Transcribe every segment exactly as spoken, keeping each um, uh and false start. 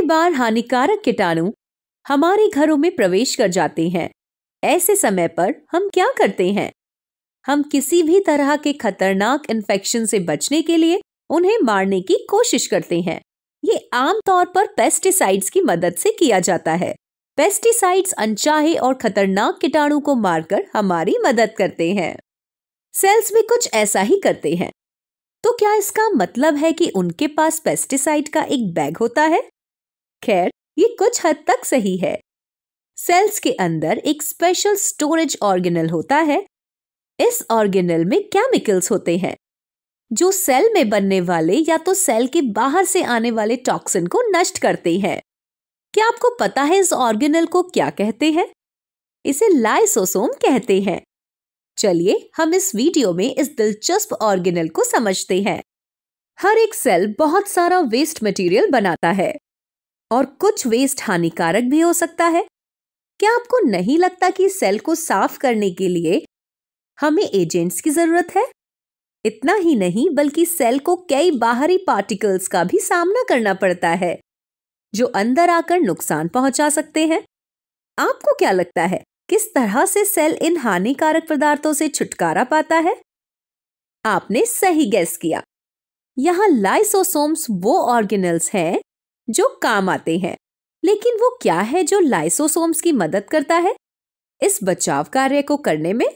बार हानिकारक कीटाणु हमारे घरों में प्रवेश कर जाते हैं। ऐसे समय पर हम क्या करते हैं? हम किसी भी तरह के खतरनाक इन्फेक्शन से बचने के लिए उन्हें मारने की कोशिश करते हैं। ये आमतौर पर पेस्टिसाइड्स की मदद से किया जाता है। पेस्टिसाइड्स अनचाहे और खतरनाक कीटाणु को मारकर हमारी मदद करते हैं। सेल्स भी कुछ ऐसा ही करते हैं। तो क्या इसका मतलब है कि उनके पास पेस्टिसाइड का एक बैग होता है? खैर, ये कुछ हद तक सही है। सेल्स के अंदर एक स्पेशल स्टोरेज ऑर्गेनल होता है। इस ऑर्गेनल में केमिकल्स होते हैं जो सेल में बनने वाले या तो सेल के बाहर से आने वाले टॉक्सिन को नष्ट करते हैं। क्या आपको पता है इस ऑर्गेनल को क्या कहते हैं? इसे लाइसोसोम कहते हैं। चलिए हम इस वीडियो में इस दिलचस्प ऑर्गेनल को समझते हैं। हर एक सेल बहुत सारा वेस्ट मटेरियल बनाता है और कुछ वेस्ट हानिकारक भी हो सकता है। क्या आपको नहीं लगता कि सेल को साफ करने के लिए हमें एजेंट्स की जरूरत है? इतना ही नहीं बल्कि सेल को कई बाहरी पार्टिकल्स का भी सामना करना पड़ता है जो अंदर आकर नुकसान पहुंचा सकते हैं। आपको क्या लगता है किस तरह से सेल इन हानिकारक पदार्थों से छुटकारा पाता है? आपने सही गेस किया। यहां लाइसोसोम्स वो ऑर्गेनल्स हैं जो काम आते हैं। लेकिन वो क्या है जो लाइसोसोम्स की मदद करता है इस बचाव कार्य को करने में?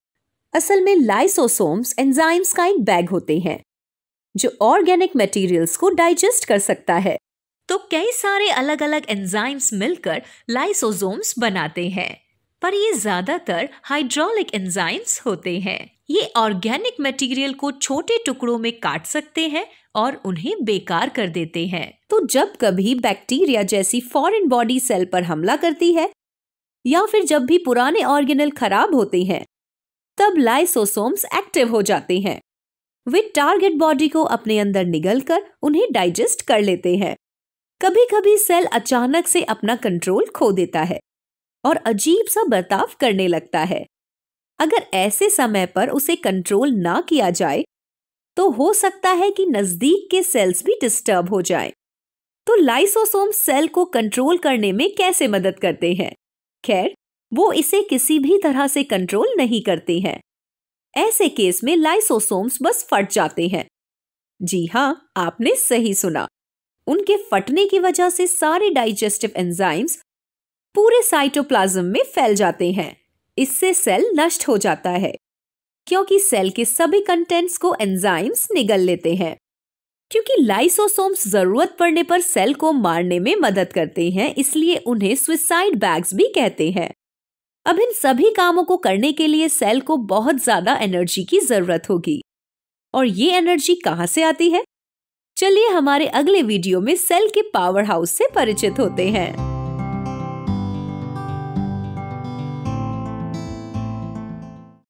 असल में लाइसोसोम्स एंजाइम्स का एक बैग होते हैं जो ऑर्गेनिक मटेरियल्स को डाइजेस्ट कर सकता है। तो कई सारे अलग अलग एंजाइम्स मिलकर लाइसोसोम्स बनाते हैं, पर ये ज्यादातर हाइड्रोलिक एंजाइम्स होते हैं। ये ऑर्गेनिक मटेरियल को छोटे टुकड़ों में काट सकते हैं और उन्हें बेकार कर देते हैं। तो जब कभी बैक्टीरिया जैसी फॉरेन बॉडी सेल पर हमला करती है या फिर जब भी पुराने ऑर्गेनल खराब होते हैं, तब लाइसोसोम्स एक्टिव हो जाते हैं। वे टारगेट बॉडी को अपने अंदर निगलकर उन्हें डाइजेस्ट कर लेते हैं। कभी कभी सेल अचानक से अपना कंट्रोल खो देता है और अजीब सा बर्ताव करने लगता है। अगर ऐसे समय पर उसे कंट्रोल ना किया जाए तो हो सकता है कि नजदीक के सेल्स भी डिस्टर्ब हो जाएं। तो लाइसोसोम सेल को कंट्रोल करने में कैसे मदद करते हैं? खैर, वो इसे किसी भी तरह से कंट्रोल नहीं करते हैं। ऐसे केस में लाइसोसोम्स बस फट जाते हैं। जी हां, आपने सही सुना। उनके फटने की वजह से सारे डाइजेस्टिव एंजाइम्स पूरे साइटोप्लाज्म में फैल जाते हैं। इससे सेल नष्ट हो जाता है क्योंकि सेल के सभी कंटेंट्स को एंजाइम्स निगल लेते हैं। क्योंकि लाइसोसोम्स जरूरत पड़ने पर सेल को मारने में मदद करते हैं, इसलिए उन्हें सुसाइड बैग्स भी कहते हैं। अब इन सभी कामों को करने के लिए सेल को बहुत ज्यादा एनर्जी की जरूरत होगी। और ये एनर्जी कहां से आती है? चलिए हमारे अगले वीडियो में सेल के पावर हाउस से परिचित होते हैं।